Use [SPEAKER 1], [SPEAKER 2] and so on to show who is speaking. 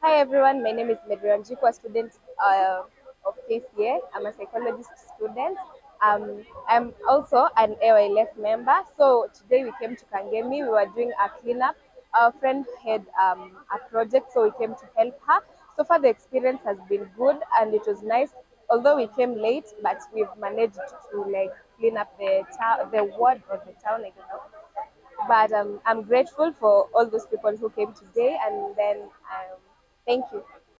[SPEAKER 1] Hi everyone, my name is Wanjiku, a student of KCA. I'm a psychologist student. I'm also an AYLF member. So today we came to Kangemi. We were doing a cleanup. Our friend had a project, so we came to help her. So far, the experience has been good and it was nice. Although we came late, but we've managed to clean up the ward or the town, I don't know. But I'm grateful for all those people who came today, and then thank you.